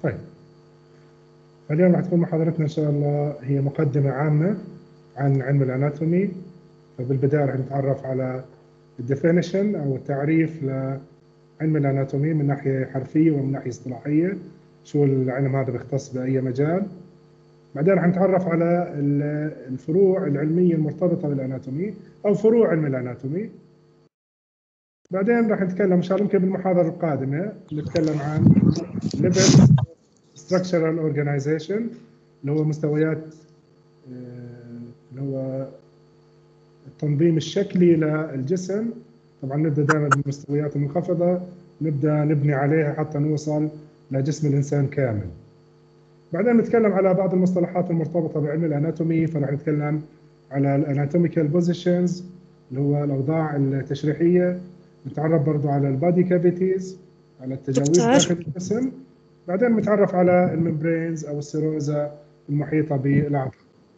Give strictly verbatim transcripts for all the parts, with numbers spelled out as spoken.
طيب، اليوم راح تكون محاضرتنا إن شاء الله هي مقدمة عامة عن علم الأناتومي. فبالبداية راح نتعرف على الديفينيشن أو التعريف لعلم الأناتومي من ناحية حرفية ومن ناحية اصطلاحية، شو العلم هذا بيختص بأي مجال. بعدين راح نتعرف على الفروع العلمية المرتبطة بالأناتومي أو فروع علم الأناتومي. بعدين راح نتكلم إن شاء الله يمكن بالمحاضرة القادمة نتكلم عن levels structural organization اللي هو مستويات اللي هو التنظيم الشكلي للجسم. طبعا نبدا دائما بالمستويات المنخفضه، نبدا نبني عليها حتى نوصل لجسم الانسان كامل. بعدين نتكلم على بعض المصطلحات المرتبطه بعلم الاناتومي، فراح نتكلم على الاناتوميكال بوزيشنز اللي هو الاوضاع التشريحيه. نتعرف برضو على البادي كافيتيز، على التجاويف داخل الجسم. بعدين نتعرف على الممبرينز او السيروزا المحيطه بالاعضاء.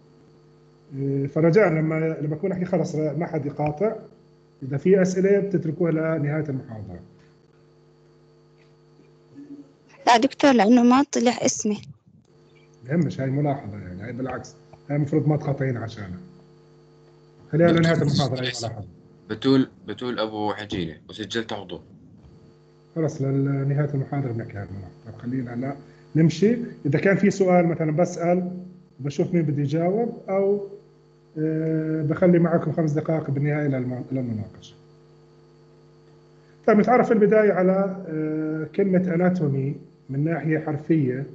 فرجاء لما لما اكون احكي خلص ما حد يقاطع، اذا في اسئله بتتركوها لنهايه المحاضره. لا دكتور، لانه ما طلع اسمي. بهمش، هاي ملاحظه يعني، هاي بالعكس هاي المفروض ما تقاطعين عشانها. خليها لنهايه المحاضره. هاي ملاحظه. بتول بتول ابو حجيله وسجلت عضو. خلص لنهايه المحاضره بنحكي هاي الملاحظه. خلينا هلا نمشي. اذا كان في سؤال مثلا بسال بشوف مين بده يجاوب، او أه بخلي معكم خمس دقائق بالنهايه للمناقشه. طيب، نتعرف في البدايه على أه كلمه اناتومي من ناحيه حرفيه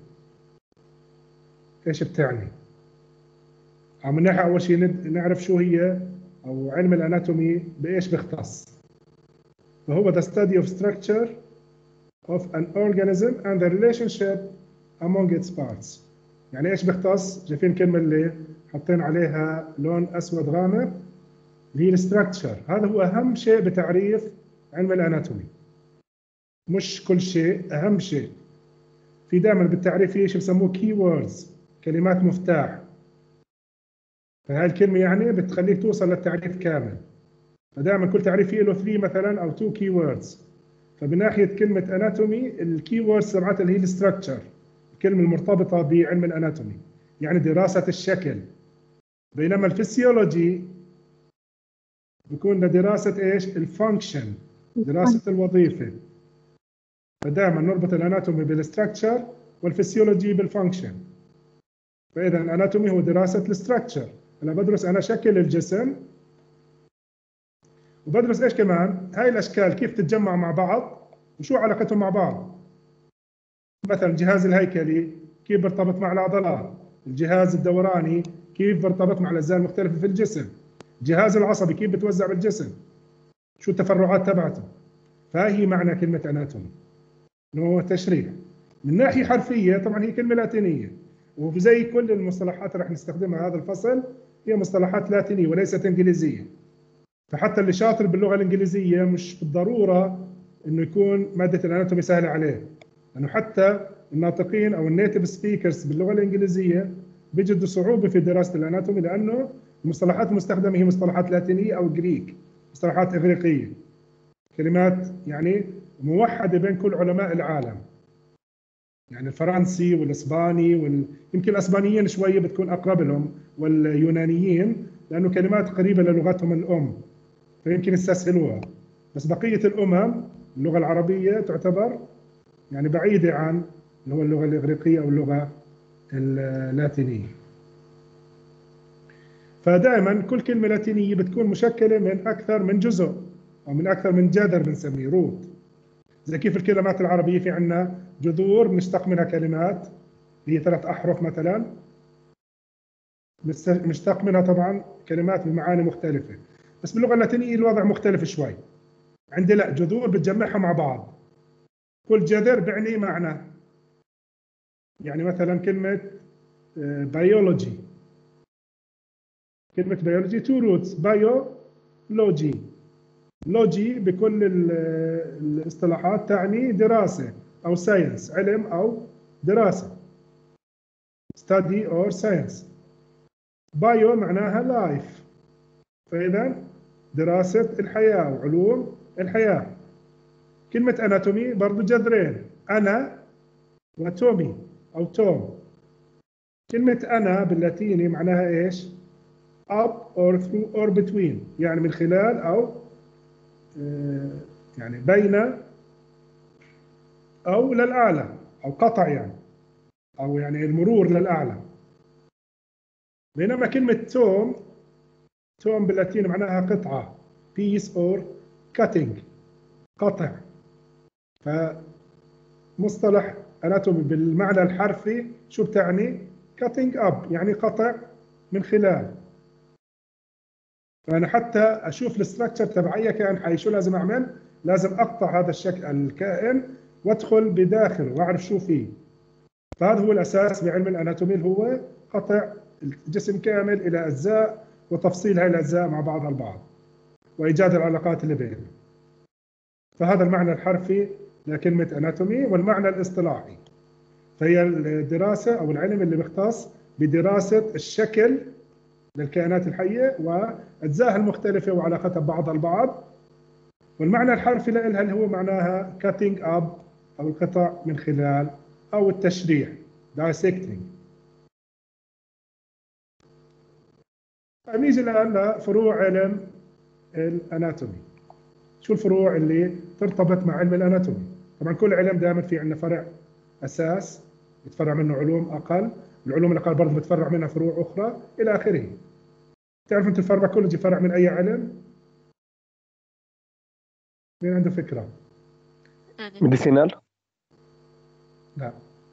ايش بتعني؟ او من ناحيه اول شيء نعرف شو هي او علم الاناتومي بايش بيختص. فهو the study of structure of an organism and the relationship among its parts. يعني ايش بيختص؟ شايفين الكلمه اللي حاطين عليها لون اسود غامق اللي هي الستراكشر. هذا هو اهم شيء بتعريف علم الاناتومي، مش كل شيء، اهم شيء. في دائما بالتعريف في شيء بسموه كي ووردز، كلمات مفتاح. فهاي الكلمه يعني بتخليك توصل للتعريف كامل. فدائما كل تعريف فيه له ثلاثة مثلا او تو كي ووردز. فبناحيه كلمه اناتومي الكي ووردز تبعتها اللي هي الستراكشر، الكلمه المرتبطه بعلم الاناتومي، يعني دراسه الشكل. بينما الفسيولوجي بيكون لدراسه ايش؟ الفانكشن، دراسه الوظيفه. فدائما نربط الاناتومي بالستراكشر والفسيولوجي بالفانكشن. فاذا الاناتومي هو دراسه الستراكشر، انا بدرس انا شكل الجسم، وبدرس ايش كمان؟ هاي الاشكال كيف تتجمع مع بعض وشو علاقتهم مع بعض. مثلا الجهاز الهيكلي كيف بيرتبط مع العضلات، الجهاز الدوراني كيف بيرتبط مع الاجزاء المختلفه في الجسم، الجهاز العصبي كيف بتوزع بالجسم، شو التفرعات تبعته. فهي معنى كلمه اناتومي، انه هو تشريح. من ناحيه حرفيه طبعا هي كلمه لاتينيه، وزي كل المصطلحات اللي رح نستخدمها هذا الفصل هي مصطلحات لاتينيه وليست انجليزيه. فحتى اللي شاطر باللغه الانجليزيه مش بالضروره انه يكون ماده الاناتومي سهله عليه، لانه حتى الناطقين او النيتيف سبيكرز باللغه الانجليزيه بيجدوا صعوبه في دراسه الاناتومي، لانه المصطلحات المستخدمه هي مصطلحات لاتينيه او جريك، مصطلحات اغريقيه، كلمات يعني موحده بين كل علماء العالم. يعني الفرنسي والاسباني وال... يمكن الاسبانيين شويه بتكون اقرب لهم، واليونانيين لانه كلمات قريبه للغتهم الام فيمكن يستسهلوها. بس بقيه الامم اللغه العربيه تعتبر يعني بعيده عن اللي هو اللغه الاغريقيه او اللغه اللاتينيه. فدائما كل كلمه لاتينيه بتكون مشكله من اكثر من جزء او من اكثر من جذر بنسميه روت. زي كيف الكلمات العربيه في عندنا جذور بنشتق منها كلمات هي ثلاث احرف مثلا، مشتق منها طبعا كلمات بمعاني مختلفه. بس باللغه اللاتينيه الوضع مختلف شوي، عندي لا جذور بتجمعها مع بعض، كل جذر بعني معنى. يعني مثلا كلمه بيولوجي، كلمه بيولوجي تو روتس، بايو لوجي. لوجي بكل الاصطلاحات تعني دراسه او ساينس، علم او دراسه، study or science. بايو معناها لايف، فاذا دراسه الحياه وعلوم الحياه. كلمه اناتومي برضو جذرين، انا وتومي أو توم. كلمة أنا باللاتيني معناها إيش؟ up or through or between، يعني من خلال أو آه، يعني بين أو للأعلى، أو قطع يعني، أو يعني المرور للأعلى. بينما كلمة توم، توم باللاتيني معناها قطعة، piece or cutting، قطع. فمصطلح anatomy بالمعنى الحرفي شو بتعني؟ cutting up، يعني قطع من خلال. فأنا حتى أشوف الستراكشر تبع أي كائن حي شو لازم أعمل؟ لازم أقطع هذا الشكل الكائن وأدخل بداخله وأعرف شو فيه. فهذا هو الأساس بعلم الأناتومي، اللي هو قطع الجسم كامل إلى أجزاء وتفصيل هاي الأجزاء مع بعضها البعض وإيجاد العلاقات اللي بينهم. فهذا المعنى الحرفي لكلمة أناتومي. والمعنى الاصطلاحي فهي الدراسة أو العلم اللي بيختص بدراسة الشكل للكائنات الحية وأجزائها المختلفة وعلاقتها ببعضها البعض. والمعنى الحرفي لها اللي هو معناها cutting up أو القطع من خلال أو التشريح dissecting. نيجي الآن لفروع علم الأناتومي. شو الفروع اللي ترتبط مع علم الأناتومي؟ طبعا كل علم دائما في عندنا فرع أساس يتفرع منه علوم أقل، العلوم الأقل برضه بتفرع منها فروع أخرى إلى آخره. تعرف أنت الفارماكولوجي فرع من أي علم؟ مين عنده فكرة؟ ميديسينال. لا.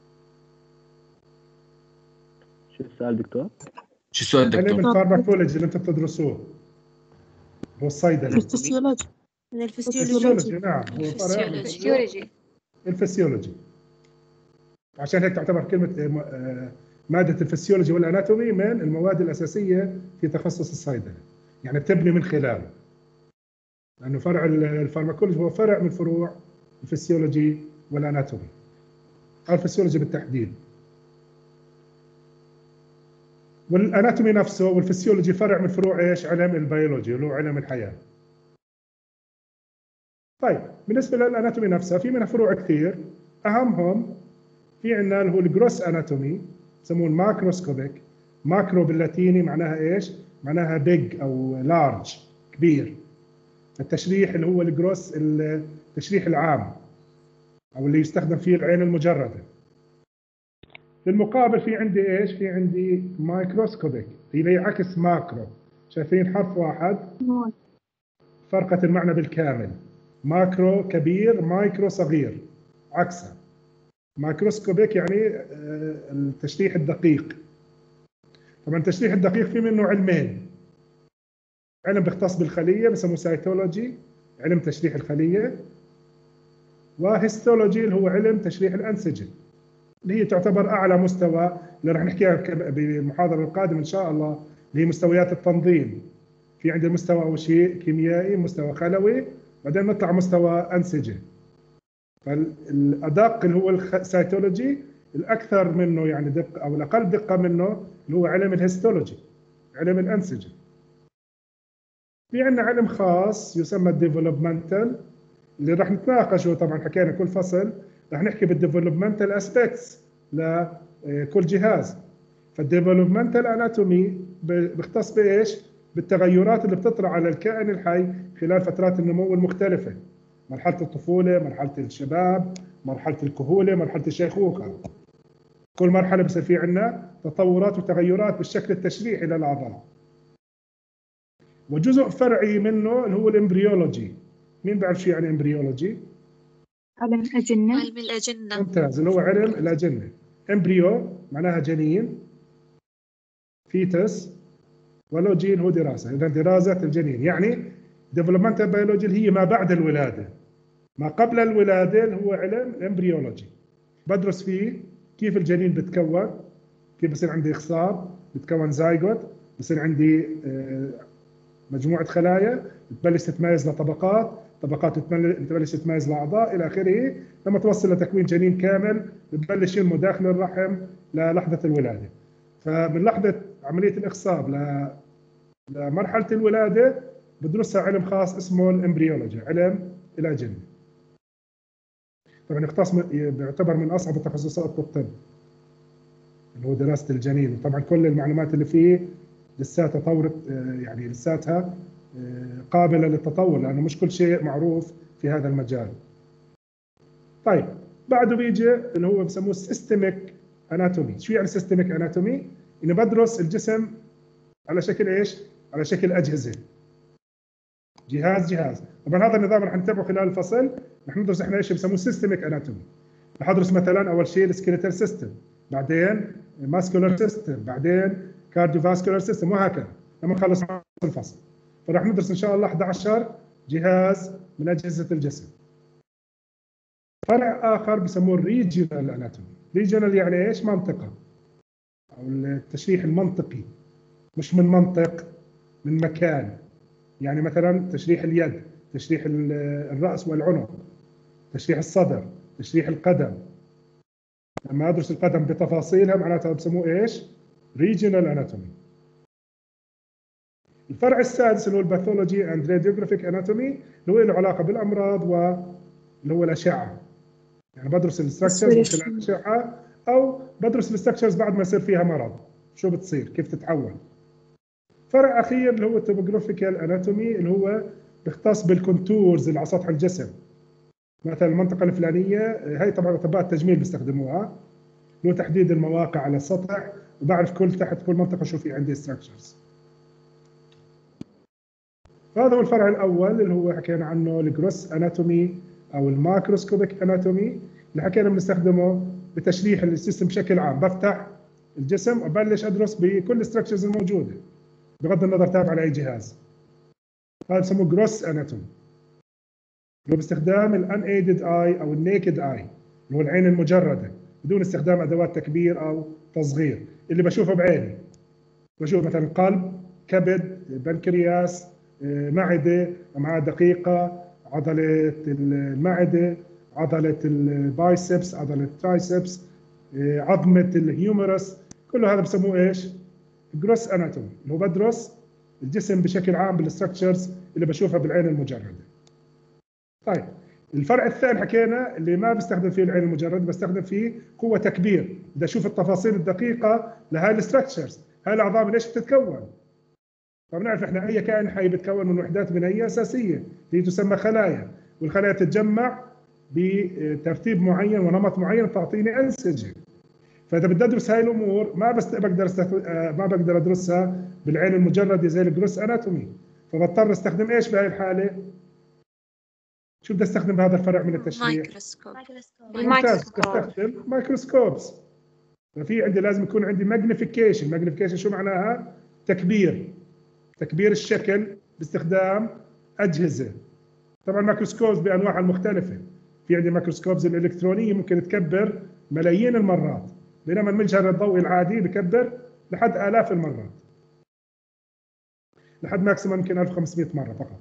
شو السؤال دكتور؟ شو السؤال علم دكتور؟ الفارماكولوجي اللي أنت بتدرسوه هو الصيدلة. الفسيولوجي. الفسيولوجي، نعم هو فرع من الفسيولوجي. الفسيولوجي. عشان هيك تعتبر كلمة آه، مادة الفسيولوجي والأناتومي من المواد الأساسية في تخصص الصيدلة، يعني بتبني من خلاله، لأنه فرع الفارماكولوجي هو فرع من فروع الفسيولوجي والأناتومي، أو الفسيولوجي بالتحديد. والأناتومي نفسه والفسيولوجي فرع من فروع إيش؟ علم البيولوجي اللي هو علم الحياة. طيب بالنسبة للأناتومي نفسها في منها فروع كثير، أهمهم في عندنا اللي هو الجروس أناتومي، يسموه الماكروسكوبيك. ماكرو باللاتيني معناها إيش؟ معناها بيج أو لارج، كبير. التشريح اللي هو الجروس، التشريح العام أو اللي يستخدم فيه العين المجردة. بالمقابل في عندي إيش؟ في عندي مايكروسكوبيك اللي هي عكس ماكرو. شايفين حرف واحد فرقت المعنى بالكامل. ماكرو كبير، مايكرو صغير، عكسها. مايكروسكوبيك يعني التشريح الدقيق. طبعا التشريح الدقيق في منه علمين، علم بيختص بالخلية بسموه سايتولوجي، علم تشريح الخلية، وهيستولوجي اللي هو علم تشريح الأنسجة، اللي هي تعتبر أعلى مستوى اللي راح نحكيها بالمحاضرة القادمة إن شاء الله، اللي هي مستويات التنظيم. في عندنا مستوى أول شيء كيميائي، مستوى خلوي، بعدين نطلع مستوى أنسجة. فالأدق اللي هو السيتولوجي، الأكثر منه يعني دقة أو الأقل دقة منه اللي هو علم الهيستولوجي، علم الأنسجة. في عندنا علم خاص يسمى الديفلوبمنتال، اللي راح نتناقشه. طبعا حكينا كل فصل راح نحكي بالديفلوبمنتال اسبيكتس لكل جهاز. فالديفلوبمنتال اناتومي بيختص بايش؟ بالتغيرات اللي بتطرأ على الكائن الحي خلال فترات النمو المختلفة، مرحلة الطفولة، مرحلة الشباب، مرحلة الكهولة، مرحلة الشيخوخة. كل مرحلة بصير في عندنا تطورات وتغيرات بالشكل التشريحي للأعضاء. وجزء فرعي منه اللي هو الامبريولوجي. مين بيعرف شو يعني امبريولوجي؟ علم الأجنة. علم الأجنة. ممتاز، اللي هو علم الأجنة. امبريو معناها جنين، فيتس، ولوجي اللي هو دراسة، إذا دراسة الجنين. يعني ديفلوبمنتال بيولوجي اللي هي ما بعد الولادة. ما قبل الولادة اللي هو علم الامبريولوجي، بدرس فيه كيف الجنين بتكون، كيف بصير عندي إخصاب، بتكون زايجوت، بصير عندي مجموعة خلايا بتبلش تتميز لطبقات، طبقات بتبلش تتميز لأعضاء إلى آخره، لما توصل لتكوين جنين كامل بتبلش ينمو داخل الرحم للحظة الولادة. فمن لحظة عملية الإخصاب لمرحلة الولادة بدرسها علم خاص اسمه الامبريولوجي، علم الأجنة. طبعا يختص بيعتبر من اصعب التخصصات في الطب اللي هو دراسه الجنين، وطبعا كل المعلومات اللي فيه لساتها طورت، يعني لساتها قابله للتطور لانه مش كل شيء معروف في هذا المجال. طيب بعده بيجي اللي هو بسموه سيستميك اناتومي. شو يعني سيستميك اناتومي؟ انه بدرس الجسم على شكل ايش؟ على شكل اجهزه، جهاز جهاز. طبعا هذا النظام رح نتابعه خلال الفصل. رح ندرس احنا ايش بسموه سيستميك اناتومي. رح ادرس مثلا اول شيء السكيلتال سيستم، بعدين ماسكولار سيستم، بعدين كارديوفاسكولار سيستم، وهكذا لما نخلص الفصل. فرح ندرس ان شاء الله أحد عشر جهاز من اجهزه الجسم. فرع اخر بسموه الريجيونال اناتومي. ريجيونال يعني ايش؟ منطقه، او التشريح المنطقي، مش من منطق، من مكان. يعني مثلا تشريح اليد، تشريح الراس والعنق، تشريح الصدر، تشريح القدم. لما ادرس القدم بتفاصيلها معناتها بسموه ايش؟ ريجيونال اناتومي. الفرع السادس اللي هو الباثولوجي اند راديوجرافيك اناتومي، اللي هو له علاقه بالامراض واللي هو الاشعه. يعني بدرس الستركشرز من خلال الاشعه، او بدرس الستركشرز بعد ما يصير فيها مرض، شو بتصير، كيف تتحول. فرع اخير اللي هو التوبوغرافيكال اناتومي، اللي هو بيختص بالكونتورز اللي على سطح الجسم. مثلا المنطقه الفلانيه، هي طبعا اطباء التجميل بيستخدموها، اللي هو تحديد المواقع على السطح، وبعرف كل تحت كل منطقه شو في عندي ستراكشرز. فهذا هو الفرع الاول اللي هو حكينا عنه الجروس اناتومي او الماكروسكوبيك اناتومي، اللي حكينا بنستخدمه بتشريح السيستم بشكل عام. بفتح الجسم وبلش ادرس بكل الستراكشرز الموجوده بغض النظر تابع لاي جهاز. هذا بسموه جروس اناتومي، اللي هو باستخدام الان ايدد اي او النيكد اي، اللي هو العين المجرده بدون استخدام ادوات تكبير او تصغير، اللي بشوفه بعيني. بشوف مثلا قلب، كبد، بنكرياس، معده، امعاء دقيقه، عضله المعده، عضله البايسبس، عضله الترايسبس، عظمه الهيومرس. كل هذا بسموه ايش؟ جروس اناتومي، اللي هو بدرس الجسم بشكل عام بالستركتشرز اللي بشوفها بالعين المجرده. طيب الفرع الثاني حكينا اللي ما بستخدم فيه العين المجرد، بستخدم فيه قوه تكبير، بدي اشوف التفاصيل الدقيقه لهاي الستركتشرز، هاي الاعضاء من ايش بتتكون. فبنعرف احنا اي كائن حي بيتكون من وحدات بنائيه اساسيه اللي تسمى خلايا، والخلايا تتجمع بترتيب معين ونمط معين تعطيني انسجه. فاذا بدي ادرس هاي الامور ما بس بقدر استخ... ما بقدر ادرسها بالعين المجرده زي الجروس اناتومي، فبضطر استخدم ايش بهاي الحاله؟ شو بدي استخدم بهذا الفرع من التشريح؟ مايكروسكوب. ممتاز، بستخدم مايكروسكوبس. ففي عندي لازم يكون عندي ماجنيفيكيشن. ماجنيفيكيشن شو معناها؟ تكبير، تكبير الشكل باستخدام اجهزه. طبعا الميكروسكوبز بانواعها المختلفه، في عندي ميكروسكوبز الالكترونيه ممكن تكبر ملايين المرات، بينما المجهر الضوئي العادي بكبر لحد آلاف المرات، لحد ماكسيمم يمكن ألف وخمسمئة مره فقط.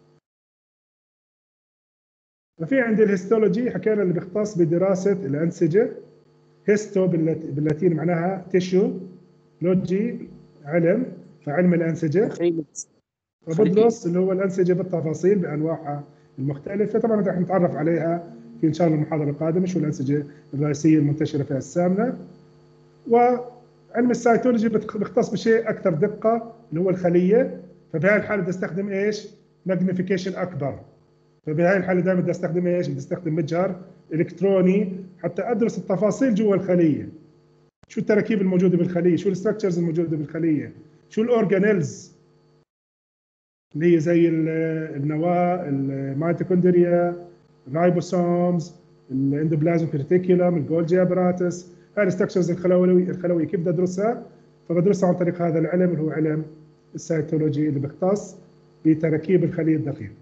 وفي عندي الهيستولوجي، حكينا اللي بيختص بدراسه الانسجه. هيستو باللاتيني معناها تيشو، لوجي علم، فعلم الانسجه. وبدرس اللي هو الانسجه بالتفاصيل بانواعها المختلفه. طبعا رح نتعرف عليها في ان شاء الله المحاضره القادمه، شو الانسجه الرئيسيه المنتشره في السامنه. وعلم السيتولوجي بيختص بشيء اكثر دقه اللي هو الخليه. فبهذه الحاله بدي استخدم ايش؟ ماجنيفيكيشن اكبر. فبهذه الحاله دائما بدي استخدم ايش؟ بدي استخدم مجهر الكتروني حتى ادرس التفاصيل جوا الخليه. شو التراكيب الموجوده بالخليه؟ شو الستركتشرز الموجوده بالخليه؟ شو الاورجانيلز اللي هي زي النواه، الميتوكوندريا، الرايبوسومز، الاندوبلازم ريتيكولم، الجولجي ابراتس. هاي الستركتشرز الخلويه الخلويه كيف بدي ادرسها؟ فبدرسها عن طريق هذا العلم اللي هو علم السيتولوجي، اللي بيختص بتراكيب الخليه الدقيقه.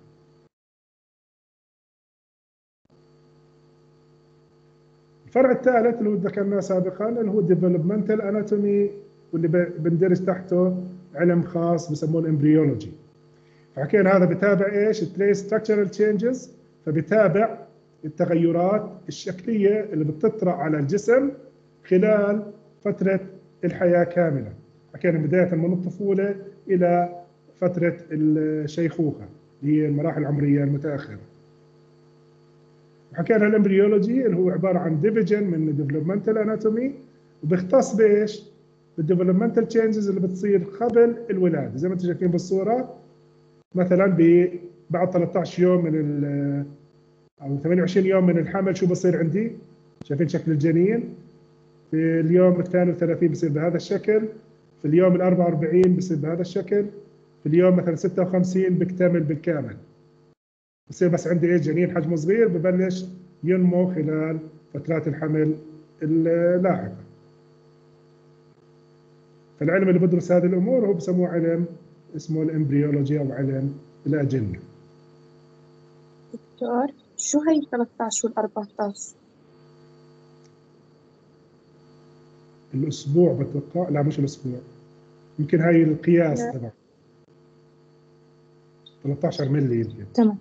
الفرع الثالث اللي هو ذكرناه سابقا اللي هو ديفلوبمنتال اناتومي، واللي بندرس تحته علم خاص بسموه الامبريولوجي. فحكينا هذا بتابع ايش؟ تريس ستراكشرال تشينجز، فبتابع التغيرات الشكليه اللي بتطرأ على الجسم خلال فتره الحياه كامله. حكينا بدايه من الطفوله الى فتره الشيخوخه اللي هي المراحل العمريه المتاخره. حكينا الامبريولوجي اللي هو عباره عن ديفيجن من الديفلوبمنتال اناتومي، وبيختص بايش؟ بالديفلوبمنتال تشينجز اللي بتصير قبل الولاده، زي ما انتم شايفين بالصوره. مثلا بعد ثلاثة عشر يوم من ال او ثمانية وعشرين يوم من الحمل شو بصير عندي؟ شايفين شكل الجنين؟ في اليوم الثاني والثلاثين بصير بهذا الشكل، في اليوم ال أربعة وأربعين بصير بهذا الشكل، في اليوم مثلا ستة وخمسين بيكتمل بالكامل. بصير بس عندي ايش؟ جنين حجمه صغير ببلش ينمو خلال فترات الحمل اللاحقه. فالعلم اللي بدرس هذه الامور هو بسموه علم اسمه الامبريولوجي او علم الاجنه. دكتور شو هي ال ثلاثة عشر وال أربعة عشر؟ الاسبوع بتوقع، لا مش الاسبوع، يمكن هاي القياس تبع ثلاثة عشر ملي يمكن. تمام.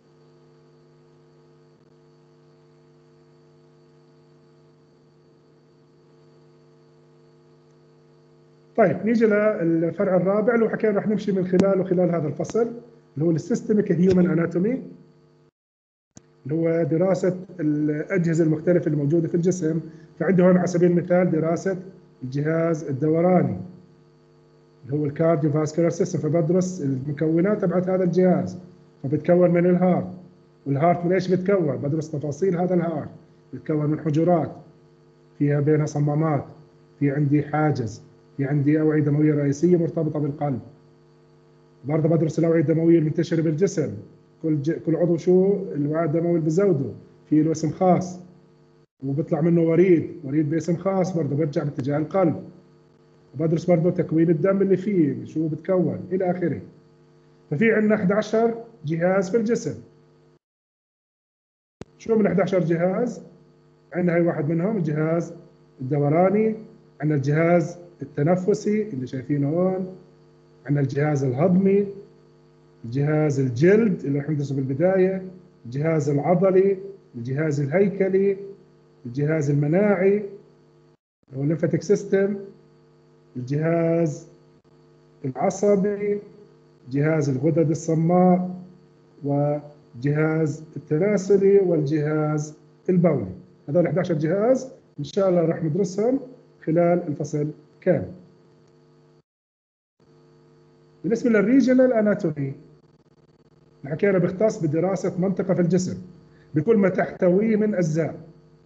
طيب نيجي للفرع الرابع اللي حكينا رح نمشي من خلاله خلال هذا الفصل، اللي هو السيستميك هيومن اناتومي، اللي هو دراسة الأجهزة المختلفة الموجودة في الجسم. فعندي هون على سبيل المثال دراسة الجهاز الدوراني اللي هو الكارديو فاسكولار سيستم، فبدرس المكونات تبعت هذا الجهاز. فبتكون من الهارت، والهارت من ايش بتكون؟ بدرس تفاصيل هذا الهارت. بتكون من حجرات فيها بينها صمامات، في عندي حاجز، في عندي أوعية دموية رئيسية مرتبطة بالقلب. برضه بدرس الأوعية الدموية المنتشرة بالجسم، كل ج... كل عضو شو الوعاء الدموي اللي بزوده في له اسم خاص، وبيطلع منه وريد، وريد باسم خاص برضه بيرجع باتجاه القلب. وبدرس برضه تكوين الدم اللي فيه شو بتكون الى اخره. ففي عندنا أحد عشر جهاز في الجسم. شو من أحد عشر جهاز؟ عندنا هي واحد منهم الجهاز الدوراني، عندنا الجهاز التنفسي اللي شايفينه هون، عندنا الجهاز الهضمي، الجهاز الجلد اللي رح ندرسه بالبداية، الجهاز العضلي، الجهاز الهيكلي، الجهاز المناعي هو الليمفاتيك سيستم، الجهاز العصبي، جهاز الغدد الصماء، وجهاز التناسلي، والجهاز البولي. هذول أحد عشر جهاز إن شاء الله رح ندرسهم خلال الفصل كامل. بالنسبة للريجنال اناتومي حكينا بيختص بدراسة منطقة في الجسم بكل ما تحتويه من أجزاء.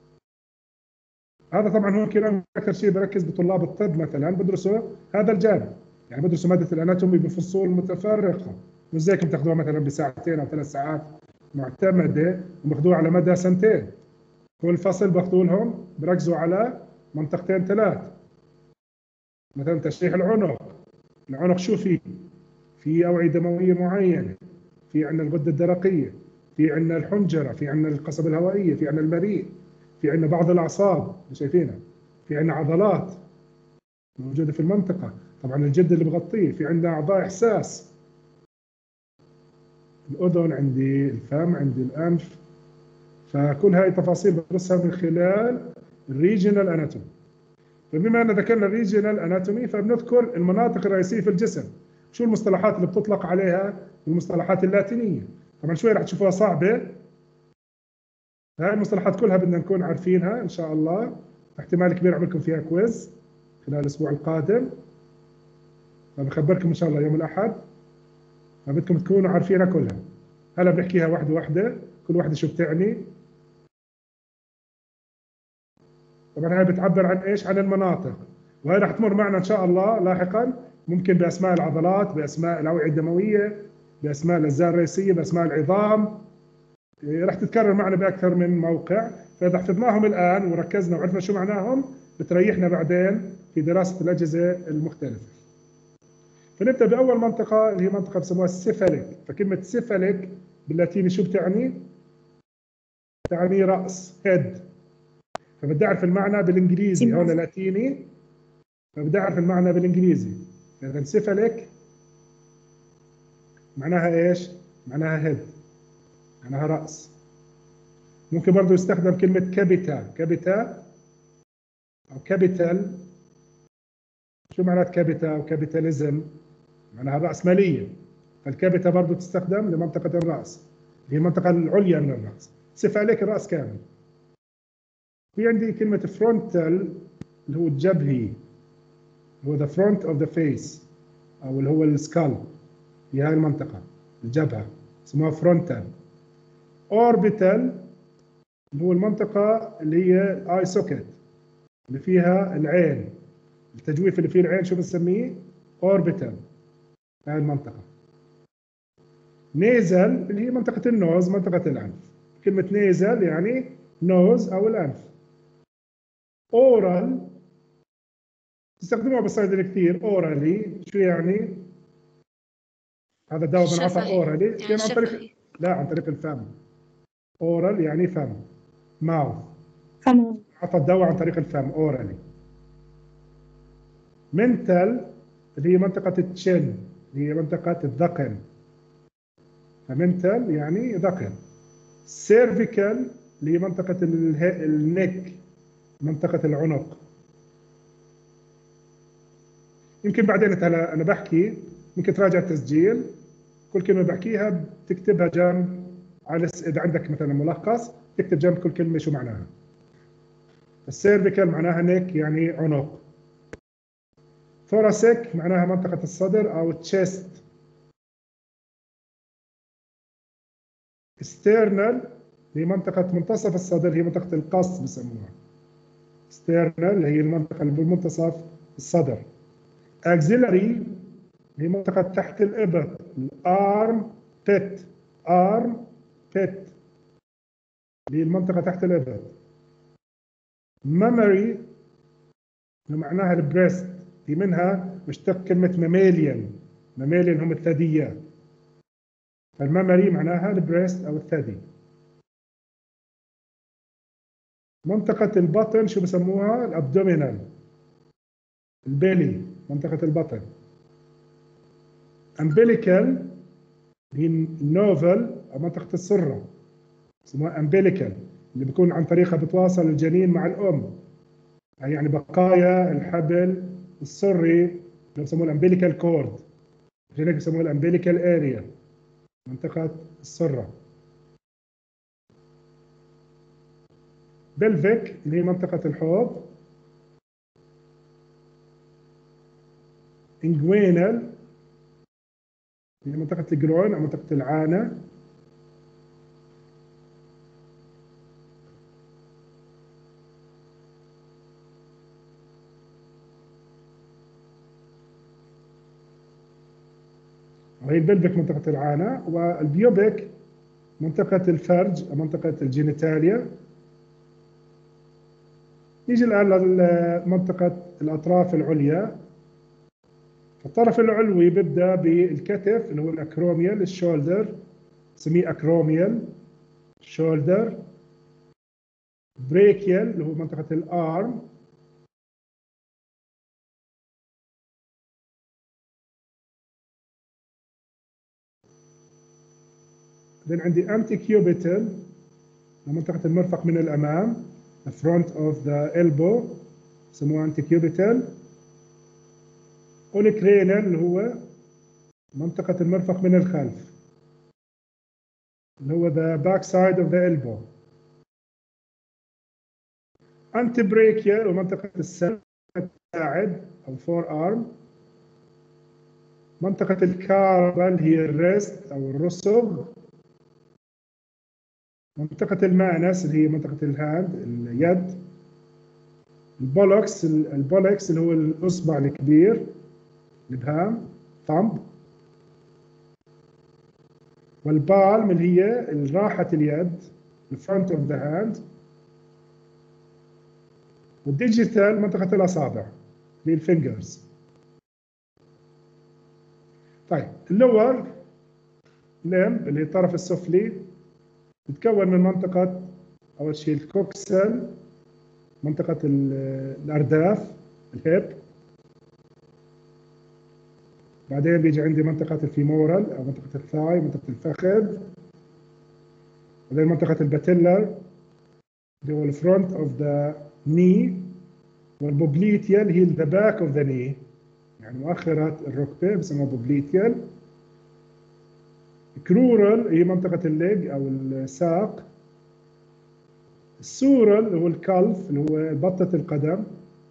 هذا طبعا هو كلام أكثر شيء بركز بطلاب الطب مثلا بدرسوا هذا الجانب، يعني بدرسوا مادة الاناتومي بفصول متفرقة، مش زيكم تاخذوها مثلا بساعتين أو ثلاث ساعات معتمدة وباخذوها على مدى سنتين. كل فصل باخذوا لهم بركزوا على منطقتين ثلاث. مثلا تشريح العنق، العنق شو فيه؟ في أوعية دموية معينة، في عندنا الغدة الدرقية، في عندنا الحنجرة، في عندنا القصبة الهوائية، في عندنا المريء، في عندنا بعض الأعصاب اللي شايفينها، في عندنا عضلات موجودة في المنطقة، طبعا الجلد اللي بغطيه، في عندنا أعضاء إحساس، الأذن عندي، الفم عندي، الأنف. فكل هاي التفاصيل بدرسها من خلال الريجنال اناتومي. فبما أن ذكرنا الريجنال اناتومي فبنذكر المناطق الرئيسية في الجسم. شو المصطلحات اللي بتطلق عليها؟ المصطلحات اللاتينية. طبعا شوي رح تشوفوها صعبة، هاي المصطلحات كلها بدنا نكون عارفينها إن شاء الله. احتمال كبير أعمل لكم فيها كويز خلال الأسبوع القادم، فبخبركم إن شاء الله يوم الأحد، فبدكم تكونوا عارفينها كلها. هلا بنحكيها واحدة واحدة، كل واحدة شو بتعني. طبعا هاي بتعبر عن إيش؟ عن المناطق، وهي رح تمر معنا إن شاء الله لاحقا، ممكن بأسماء العضلات، بأسماء الأوعية الدموية، بأسماء الأجزاء الرئيسية، بأسماء العظام. رح تتكرر معنا بأكثر من موقع، فإذا حفظناهم الآن وركزنا وعرفنا شو معناهم بتريحنا بعدين في دراسة الأجهزة المختلفة. فنبدأ بأول منطقة اللي هي منطقة بسموها السيفاليك. فكلمة سيفاليك باللاتيني شو بتعني؟ تعني رأس، head. فبدي أعرف المعنى بالإنجليزي، هون لاتيني، فبدي أعرف المعنى بالإنجليزي. إذا سيفاليك معناها إيش؟ معناها head، معناها رأس. ممكن برضو يستخدم كلمة كابيتا، كابيتا أو كابيتال. شو معنات كابيتا أو كابيتاليزم؟ معناها الرأسمالية. فالكابيتا برضو تستخدم لمنطقة الرأس، هي المنطقة العليا من الرأس. تصف عليك الراس كامل. في عندي كلمه فرونتال اللي هو الجبهي، هو the front of the face او اللي هو السكال، في هاي المنطقه الجبهه اسمها فرونتال. اوربيتال اللي هو المنطقه اللي هي الاي سوكت اللي فيها العين، التجويف اللي فيه العين شو بنسميه؟ اوربيتال، هاي المنطقه. نيزل اللي هي منطقه النوز، منطقه الانف. كلمه نيزل يعني نوز او الانف. اورال تستخدموها بالصيدلة كثير. اورالي شو يعني؟ هذا الدواء بنعطى شفهي. اورالي يعني يعني عن طريق شفهي. لا عن طريق الفم. اورال يعني فم، ماوث. تمام. عطى الدواء عن طريق الفم اورالي. منتال اللي هي منطقة التشن، اللي هي منطقة الذقن، فمنتال يعني ذقن. سيرفيكال اللي هي منطقة اله- النك، منطقة العنق. يمكن بعدين انت هلا انا بحكي ممكن تراجع التسجيل، كل كلمة بحكيها بتكتبها جنب على س- اذا عندك مثلا ملخص تكتب جنب كل كلمة شو معناها. السيرفيكال معناها نك يعني عنق. ثوراسيك معناها منطقة الصدر او تشيست. ستيرنال هي منطقة منتصف الصدر، هي منطقة القص بسموها. ستيرنال هي المنطقة اللي بمنتصف الصدر. اكزيلري هي منطقة تحت الإبط، الارم بيت، ارم بيت اللي هي المنطقة تحت الإبط. مامري معناها البريست، في منها مشتق كلمة ماميليان، ماميليان هم الثدييات، فالمامري معناها البريست أو الثدي. منطقة البطن شو بسموها؟ الأبدومينال، البيلي، منطقة البطن. أمبليكال هي النوفل أو منطقة السرة، اسمها أمبليكال اللي بيكون عن طريقها بتواصل الجنين مع الأم، يعني بقايا الحبل السري اللي بسموه الأمبليكال كورد، عشان هيك بسموها الأمبليكال أريا، منطقة السرة. بلفيك اللي هي منطقة الحوض. انجوينال هي منطقة الجرون أو منطقة العانة. وهي البلفيك منطقة العانة. والبيوبيك منطقة الفرج أو منطقة الجينيتاليا. نيجي الآن لمنطقة الأطراف العليا. الطرف العلوي بيبدأ بالكتف اللي هو الأكروميال، الشولدر نسميه أكروميال شولدر. بريكيال اللي هو منطقة الأرم. بعدين عندي أنتي كيوبيتال منطقة المرفق من الأمام، the front of the elbow يسموها أنتي كيوبيتال. أوليكرينال اللي هو منطقة المرفق من الخلف اللي هو the back side of the elbow. أنتي بريكيال ومنطقة الساعد أو fore arm. منطقة الكاربال هي الريست أو الرسغ. منطقة المانس اللي هي منطقة الهاند اليد. البولكس البولكس اللي هو الإصبع الكبير، الإبهام thumb. والبالم اللي هي راحة اليد the front of the hand. والديجيتال منطقة الأصابع اللي هي الفينجرز. طيب اللور لمب اللي هي الطرف السفلي تتكون من منطقة أول شيء الكوكسل، منطقة الأرداف الهيب. بعدين بيجي عندي منطقة الفيمورال أو منطقة الثاي، منطقة الفخذ. بعدين منطقة الباتيلر اللي هو الفرونت أوف ذا ني. والبوبليتيال هي ذا باك أوف ذا ني، يعني مؤخرة الركبة بسموها بوبليتيال. كرورال هي منطقة الليج أو الساق. السورل اللي هو الكلف اللي هو بطة القدم.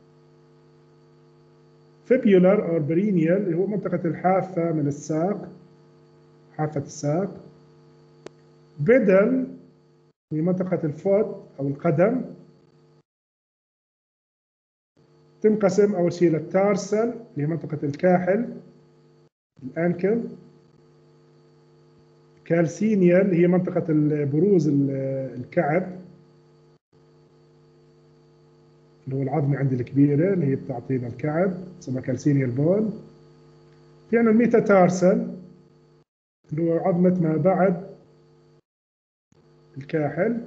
فيبيولار أو برينيال اللي هو منطقة الحافة من الساق، حافة الساق. بيدل هي منطقة الفوت أو القدم. تنقسم أول شيء للتارسل اللي هي منطقة الكاحل، الأنكل. كالسينيال اللي هي منطقة البروز الكعب، اللي هو العظمة عند الكبيرة اللي هي بتعطينا الكعب، اسمها كالسينيال بون. في عندنا الميتاتارسل اللي هو عظمة ما بعد الكاحل.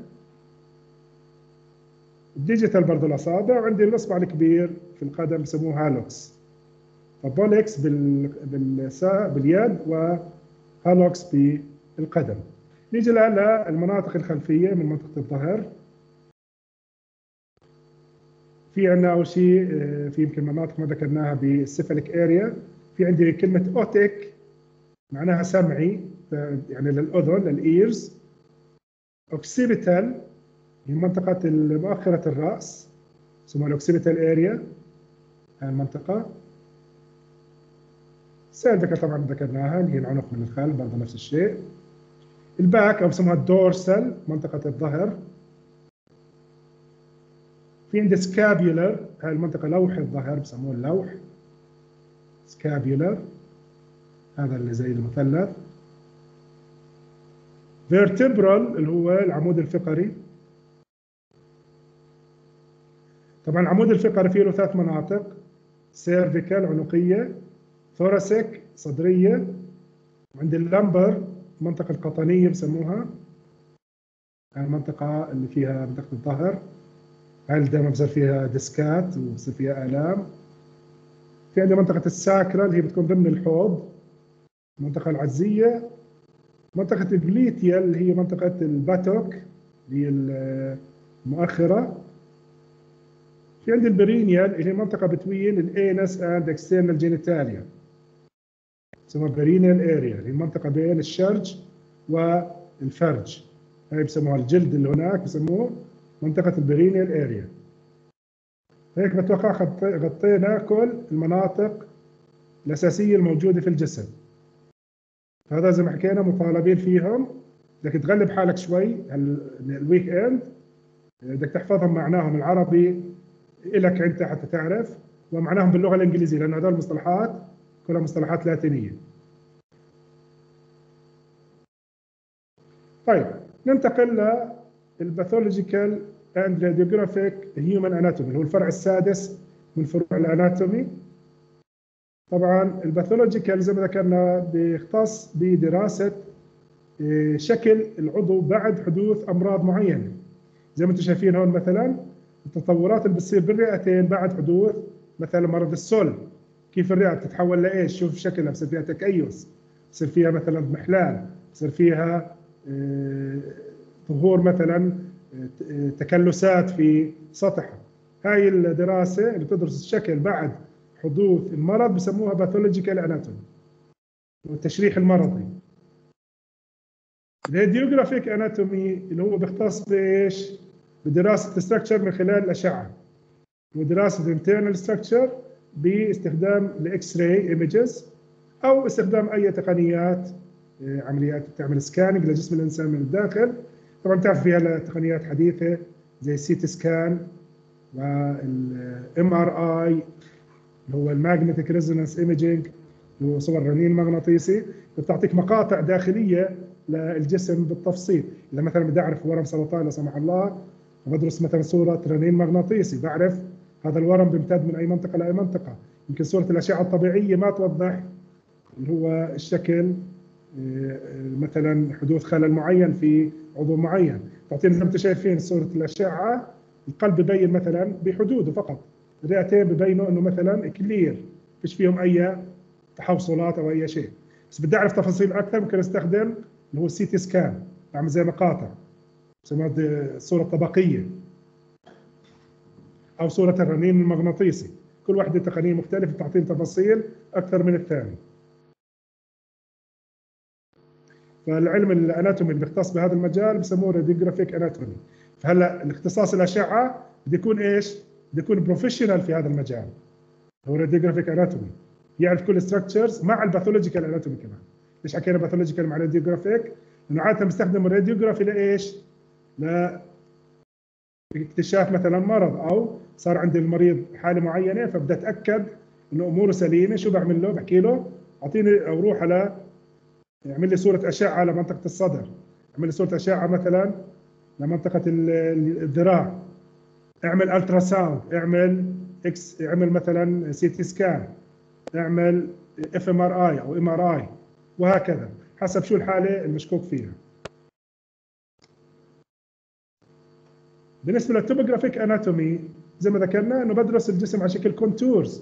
الديجيتال برضه الأصابع، وعندي الإصبع الكبير في القدم بسموه هالوكس. فبولكس بال... بالسا... باليد، وهالوكس بالقدم. نيجي الآن للمناطق الخلفية من منطقة الظهر. في عندنا أول شيء في يمكن مناطق ما ذكرناها بالسيفاليك اريا. في عندي كلمة أوتيك معناها سمعي، يعني للأذن، للإيرز. أوكسيبيتال هي منطقة مؤخرة الرأس، اسمها الأوكسيبيتال اريا، هاي المنطقة. سيرفيكال طبعا ذكرناها اللي هي العنق من الخلف، برضه نفس الشيء. الباك أو بسموها الدورسال، منطقة الظهر. في عندي سكابيولر، هاي المنطقة لوح الظهر بسموه اللوح، سكابيولر، هذا اللي زي المثلث. فيرتبرال اللي هو العمود الفقري. طبعا العمود الفقري فيه له ثلاث مناطق: سيرفيكال عنقية، ثوراسيك صدرية، وعند اللمبر المنطقة القطنية بسموها، هاي المنطقة اللي فيها منطقة الظهر، هاي اللي دائما بصير فيها ديسكات وبصير فيها آلام. في عندنا منطقة الساكرا اللي هي بتكون ضمن الحوض، المنطقة العزية. منطقة البليتيا اللي هي منطقة الباتوك اللي هي المؤخرة. في عندي البرينيال اللي هي منطقة بتوين الانس اند اكسترنال جينيتاليا، اسمها برينيال اريا، اللي هي المنطقة بين الشرج والفرج، هاي بسموها الجلد اللي هناك بسموه منطقة البرينيال اريا. هيك بتوقع غطينا كل المناطق الأساسية الموجودة في الجسم. هذا زي ما حكينا مطالبين فيهم، بدك تغلب حالك شوي الويك اند، بدك تحفظهم معناهم العربي إلك أنت حتى تعرف، ومعناهم باللغة الإنجليزية، لأن هذول المصطلحات كلها مصطلحات لاتينية. طيب ننتقل للباثولوجيكال اند راديوجرافيك هيومن اناتومي، اللي هو الفرع السادس من فروع الاناتومي. طبعا الباثولوجيكال زي ما ذكرنا بيختص بدراسة شكل العضو بعد حدوث أمراض معينة. زي ما انتم شايفين هون مثلا التطورات اللي بتصير بالرئتين بعد حدوث مثلا مرض السل، كيف الرئة بتتحول لإيش، شوف شكلها، بصير فيها تكيس، بصير فيها مثلا محلال، بصير فيها ظهور مثلا تكلسات في سطحها. هاي الدراسة اللي بتدرس الشكل بعد حدوث المرض بسموها باثولوجيكال اناتومي، والتشريح المرضي. الراديوجرافيك اناتومي اللي هو بيختص بايش؟ بدراسة الستركتشر من خلال الأشعة، ودراسة الانترنال ستركتشر باستخدام الاكس راي ايمجز، او استخدام اي تقنيات عمليات بتعمل سكاننج لجسم الانسان من الداخل. طبعا تعرف فيها تقنيات حديثة زي السي تي سكان والام ار اي اللي هو الماجنتيك ريزونانس ايميجينج، اللي هو صور رنين مغناطيسي، بتعطيك مقاطع داخليه للجسم بالتفصيل. اذا مثلا بدي اعرف ورم سرطان لا سمح الله، بدرس مثلا صوره رنين مغناطيسي، بعرف هذا الورم بيمتد من اي منطقه لاي منطقه. يمكن صوره الاشعه الطبيعيه ما توضح اللي هو الشكل، مثلا حدوث خلل معين في عضو معين، تعطينا زي ما انتم شايفين صوره الاشعه، القلب ببين مثلا بحدوده فقط، الرئتين ببينوا انه مثلا كلير، فيش فيهم اي تحوصلات او اي شيء. بس بدي اعرف تفاصيل اكثر ممكن استخدم اللي هو السي تي سكان، بعمل زي مقاطع بسموها الصوره الطبقيه، او صوره الرنين المغناطيسي، كل واحده تقنيه مختلفه تعطيني تفاصيل اكثر من الثاني. فالعلم الاناتومي اللي بيختص بهذا المجال بسموه راديوجرافيك اناتومي. فهلا الاختصاص الاشعه بده يكون ايش؟ بده يكون بروفيشنال في هذا المجال، هو راديوجرافيك اناتومي، يعرف كل ستراكشرز مع الباثولوجيكال اناتومي كمان. ليش حكينا باثولوجيكال مع راديوجرافيك؟ لانه عاده بنستخدم الراديوجرافي لايش؟ لاكتشاف مثلا مرض، او صار عند المريض حاله معينه فبدي اتاكد انه اموره سليمه. شو بعمل له؟ بحكي له اعطيني او روح على اعمل لي صوره اشعه لمنطقه الصدر، اعمل لي صوره اشعه مثلا لمنطقه الذراع، اعمل الترا ساوند، اعمل اكس، اعمل مثلا سي تي سكان، اعمل اف ام ار اي او ام ار اي، وهكذا حسب شو الحاله المشكوك فيها. بالنسبه للتوبوغرافيك اناتومي زي ما ذكرنا انه بدرس الجسم على شكل كونتورز،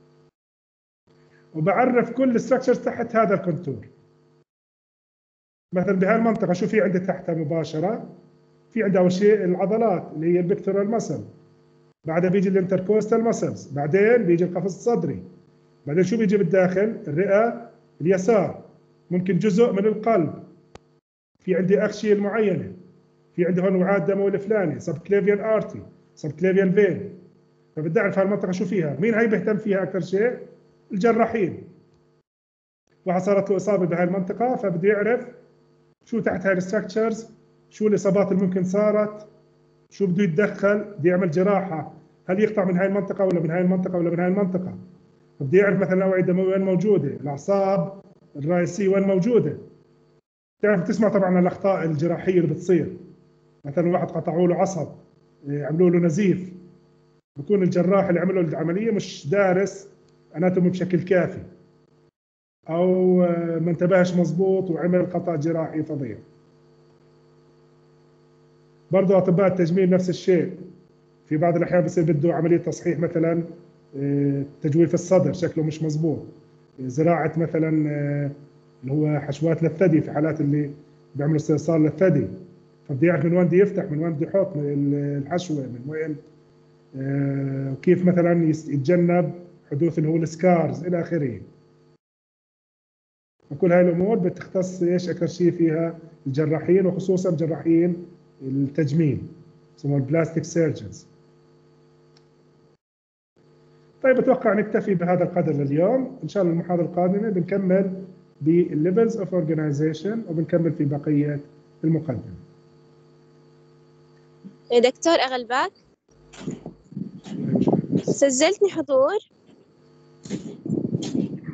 وبعرف كل ستراكشرز تحت هذا الكونتور. مثلا بهاي المنطقه شو في عندي تحتها مباشره؟ في عندي اول شيء العضلات اللي هي البكتورال مسل، بعدها بيجي الانتركوستال مسلز، بعدين بيجي القفص الصدري، بعدين شو بيجي بالداخل؟ الرئه اليسار، ممكن جزء من القلب، في عندي اغشيه معينه، في عندي هون وعاء الدموي الفلاني، سب كليفيان ارتي، سب كليفيان فين. فبدي اعرف هالمنطقه شو فيها، مين هي بيهتم فيها اكثر شيء؟ الجراحين. واحد صارت له اصابه بهاي المنطقه فبده يعرف شو تحت هاي الستراكشرز، شو الاصابات اللي ممكن صارت، شو بده يتدخل، بده يعمل جراحه، هل يقطع من هاي المنطقه ولا من هاي المنطقه ولا من هاي المنطقه. بده يعرف مثلا الاوعيه الدمويه وين موجوده، الاعصاب الرئيسيه وين موجوده. تعرف تسمع طبعا الاخطاء الجراحيه اللي بتصير، مثلا واحد قطعوا له عصب، عملوا له نزيف، بكون الجراح اللي عمله العمليه مش دارس اناتومي بشكل كافي، او ما انتبهش مضبوط وعمل خطا جراحي فظيع. برضه اطباء التجميل نفس الشيء، في بعض الاحيان بصير بده عمليه تصحيح، مثلا تجويف الصدر شكله مش مضبوط، زراعه مثلا اللي هو حشوات للثدي في حالات اللي بيعملوا استئصال للثدي، فبده يعرف من وين بده يفتح، من وين بده يحط الحشوه، من وين، وكيف مثلا يتجنب حدوث اللي هو السكارز الى اخره. وكل هاي الامور بتختص ايش اكثر شيء فيها الجراحين، وخصوصا جراحين التجميل يسموهم البلاستيك سيرجنز. طيب اتوقع نكتفي بهذا القدر لليوم، ان شاء الله المحاضره القادمه بنكمل بالليفلز اوف اورجانيزيشن وبنكمل في بقيه المقدمه. يا دكتور اغلبك سجلتني حضور؟